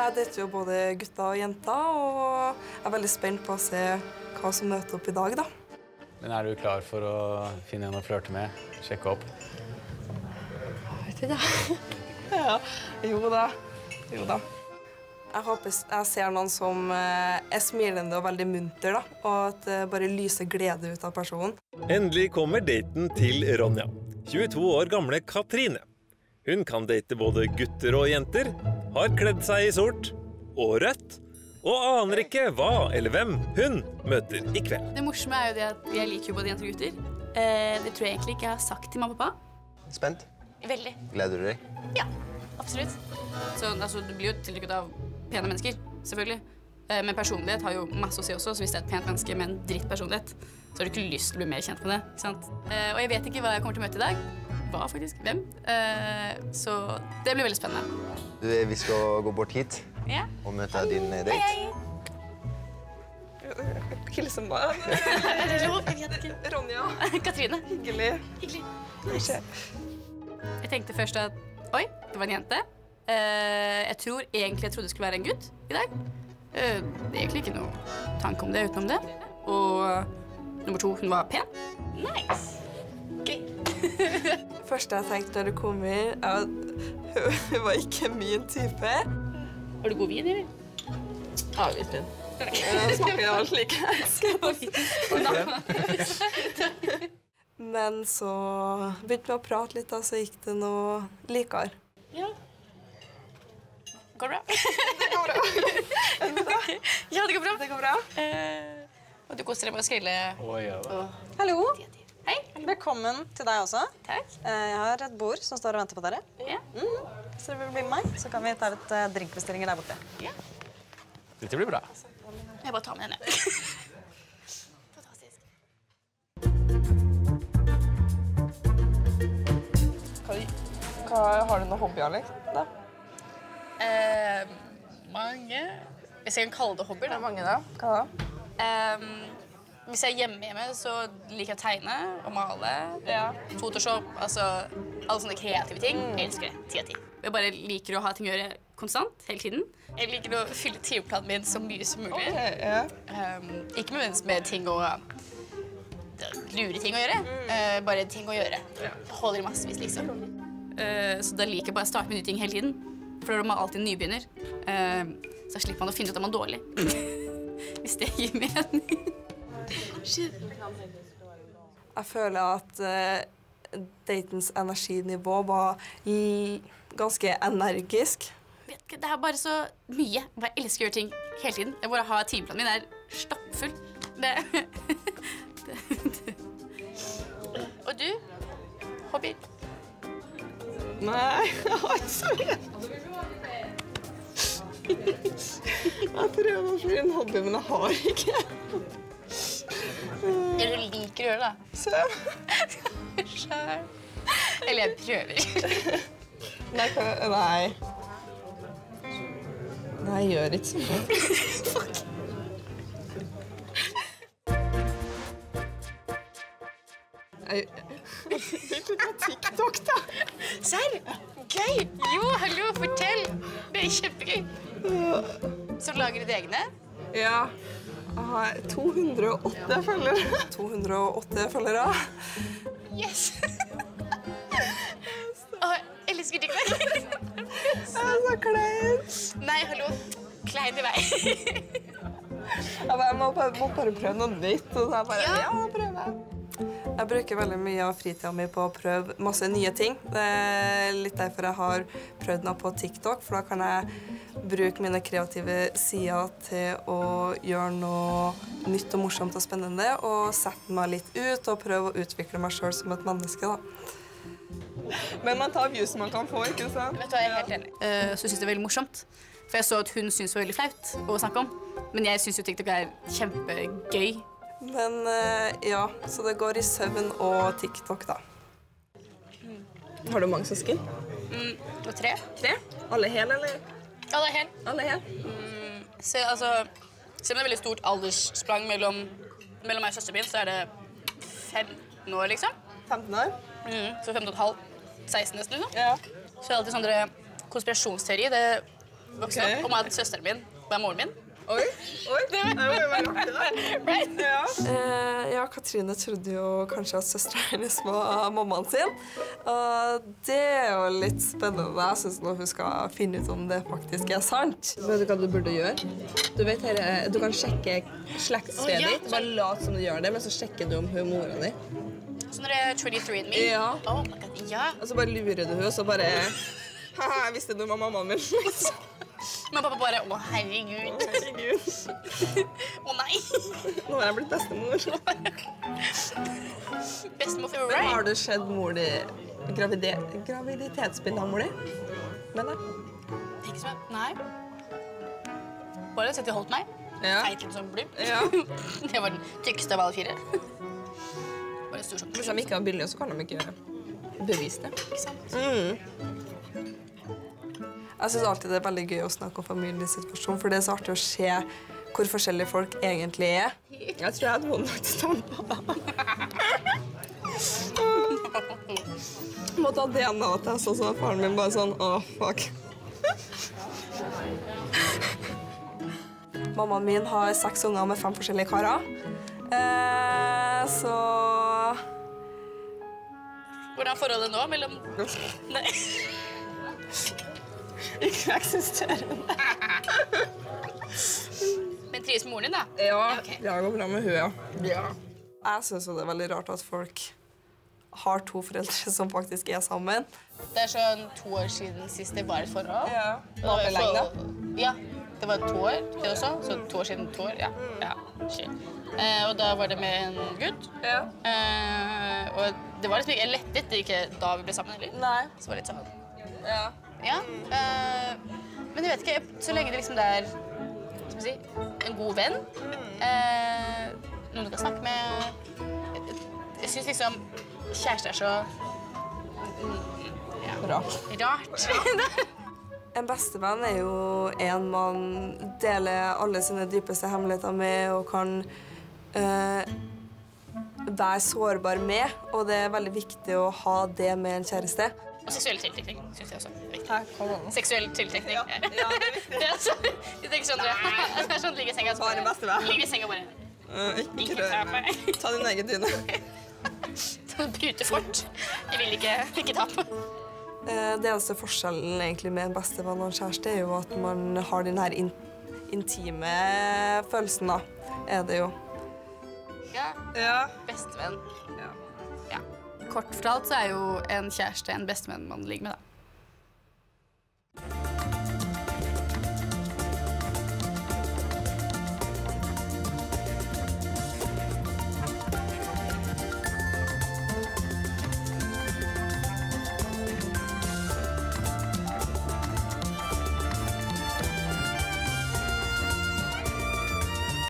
Jeg dater jo både gutter og jenter, og jeg er veldig spent på å se hva som møter opp i dag, da. Men er du klar for å finne en å flørte med? Sjekke opp? Jeg vet ikke. Ja, jo da. Jeg håper jeg ser noen som er smilende og veldig munter, da, og at det bare lyser glede ut av personen. Endelig kommer daten til Ronja, 22 år gamle Katrine. Hun kan date både gutter og jenter, har kledd seg i sort og rødt, og aner ikke hva eller hvem hun møter i kveld. Det morsomme er jo det at jeg liker jo både jenter og gutter. Det tror jeg egentlig ikke jeg har sagt til mamma og pappa. Spent? Veldig. Gleder du deg? Ja, absolutt. Så altså, du blir jo tiltrykket av pene mennesker, selvfølgelig. Men personlighet har jo masse å si også, så hvis det er et pent menneske med en dritt personlighet, så har du ikke lyst til å bli mer kjent med det, ikke sant? Og jeg vet ikke hva jeg kommer til å møte i dag. Hva faktisk? Hvem? Så det blir veldig spennende. Vi skal gå bort hit og møte din date. Hei! Hilsen meg. Er det lov? Jeg vet ikke. Ronja. Katrine. Hyggelig. Hyggelig. Nice. Jeg tenkte først at, oi, det var en jente. Jeg trodde det skulle være en gutt i dag. Det er egentlig ikke noe tanke om det utenom det. Og nummer 2, hun var pen. Nice. Gøy. Første jeg tenkte når du kom inn, hun var ikke min type. Har du god vin, eller? Ja, hvitvin. Smaker jo alt like. Men så begynte vi å prate litt, og så gikk det noe likere. Ja. Går det bra? Det går bra. Ja, det går bra. Det går bra. Og du koster deg med å skrille. Hallo. Hei. Velkommen til deg også. Takk. Jeg har et bord som står og venter på dere. Ja. Hvis dere vil bli med meg, så kan vi ta litt drinkbestillinger der borte. Ja. Dette blir bra. Jeg bare tar med henne. Fantastisk. Har du noen hobbyer, da? Mange. Hvis jeg kan kalle det hobbyer, da. Mange, da. Hva da? Hvis jeg er hjemme, så liker jeg å tegne og male. Ja. Photoshop, altså alle sånne kreative ting. Jeg elsker det. 10 av 10. Jeg bare liker å ha ting å gjøre konstant, hele tiden. Jeg liker å fylle timeplanen min så mye som mulig. Okay, ja. Ikke med ting og lure ting å gjøre. Bare ting å gjøre. Holder i massevis, liksom. Så da liker jeg bare å starte med nye ting hele tiden. For da er man alltid nybegynner. Så slipper man å finne ut at man er dårlig. Hvis det gir mening. Jeg føler at datens energinivå var ganske energisk. Det er bare så mye. Jeg elsker å gjøre ting hele tiden. Jeg bare har timeplanen min er stappfull. Og du? Hobby? Nei, jeg har ikke så mye. Jeg prøver å få en hobby, men jeg har ikke. Eller du liker å gjøre det, da? Sjøl. Eller jeg prøver. Nei. Nei, jeg gjør ikke så mye. Fuck. Jeg vil ha TikTok, da. Serr? Gøy! Jo, hallo, fortell. Det er kjempegøy. Så lager du det egne? Ja. Jeg har 208 følgere. 208 følgere. Yes! Åh, jeg elsker TikTok. Jeg er så klein. Nei, hallo. Klein i vei. Jeg må bare prøve noe nytt. Og så jeg bare, Ja. prøve. Jeg bruker veldig mye av fritiden min på å prøve masse nye ting. Det er litt derfor jeg har prøvd noe på TikTok, for da kan jeg bruke mine kreative sider til å gjøre noe nytt og morsomt og spennende, og sette meg litt ut og prøve å utvikle meg selv som et menneske, da. Men man tar views man kan få, ikke sant? Vet du hva, jeg er helt enig. Så synes jeg det er veldig morsomt. For jeg så at hun synes det var veldig flaut å snakke om. Men jeg synes jo TikTok er kjempegøy. Men ja, så det går i søvn og TikTok, da. Har du mange søsken? Og 3. 3? Alle hel, eller? Ja, det er hel. Alle hel? Så, altså, selv om det er veldig stort alderssprang mellom meg og søsteren min, så er det 15 år, liksom. 15 år? Så 15,5, 16 nesten, liksom. Ja. Så er det alltid sånne konspirasjonsteori. Det vokste opp, om at søsteren min var moren min. Oi, det var jo veldig artig da. Right? Ja, Katrine trodde jo kanskje at søsteren hennes var mammaen sin. Og det er jo litt spennende. Jeg synes nå hun skal finne ut om det faktisk er sant. Vet du hva du burde gjøre? Du vet du kan sjekke slektstredet ditt. Bare lat som du gjør det, men så sjekker du om hun er moren din. Så når det er 23andMe? Ja. Oh my God, ja. Og så bare lurer du hun, og så bare... Haha, jeg visste du var mammaen min. Men pappa bare, å herregud. Å nei. Nå har jeg blitt bestemor. Bestemor for Men right. har du sett mor di graviditetsbildet av mor di? Men da? Ikke så mye. Nei. Bare sett de holdt meg. Ja. Feit litt som blubb. Ja. Det var den tykkeste av alle 4. Bare stor sjokk. Hvis de ikke har bilder, så kan de ikke bevise det. Ikke sant? Jeg synes alltid det er veldig gøy å snakke om familiesituasjon, for det er så artig å se hvor forskjellige folk egentlig er. Jeg tror jeg hadde vunnet stampa. Jeg måtte ha DNA-test, og så var faren min bare sånn, fuck. Mammaen min har 6 unger med 5 forskjellige karer. Så... Hvordan er forholdet nå mellom... Nei. Ikke eksisterende. Men trives moren din, da? Ja, ok. det går bra med hun, ja. Jeg synes jo det er veldig rart at folk har 2 foreldre som faktisk er sammen. Det er sånn 2 år siden sist det var et forhold. Ja. Og det var Hvor lenge da? Ja, det var 2 år, det også. Så 2 år siden 2 år, ja. Ja, shit. Og da var det med en gutt. Ja. Og det var liksom ikke lettet, ikke da vi ble sammen, eller? Nei. Så var det litt sånn... Ja. Ja, men jeg vet ikke, så lenge det liksom det er, skal vi si, en god venn, noen du kan snakke med. Jeg synes liksom kjæreste er så rart. En bestevenn er jo en man deler alle sine dypeste hemmeligheter med og kan være sårbar med, og det er veldig viktig å ha det med en kjæreste. Og seksuell tiltrekning, synes jeg også er viktig. Kom an. Seksuell tiltrekning. Ja, det er viktig. Det er sånn, jeg tenker sånn, det er sånn, ligge i senga. Bare bestevenn. Ligge i senga bare. Ikke rør meg. Ta din egen dyne. Bryte fort. Jeg vil ikke ta på. Det eneste forskjellen egentlig med en bestevenn og en kjæreste er jo at man har den her intime følelsen da, er det jo. Ja, bestevenn. Ja. Kort fortalt så er jo en kjæreste en bestevenn man ligger med da.